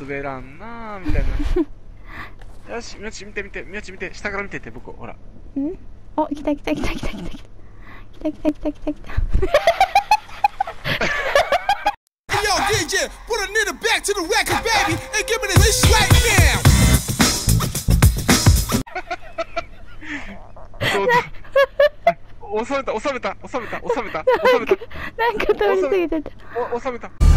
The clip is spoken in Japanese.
滑らんなーみたいな。よし、みよち見て見て、みよち見て、下から見てて、僕、ほら。 ん？お、来た来た来た来た来た来た。来た来た来た来た来た。 Yo, DJ, put a nigga back to the record, baby, and give me this right now. 収めた、収めた、収めた、収めた、収めた、 なんか通り過ぎてた。 収めた。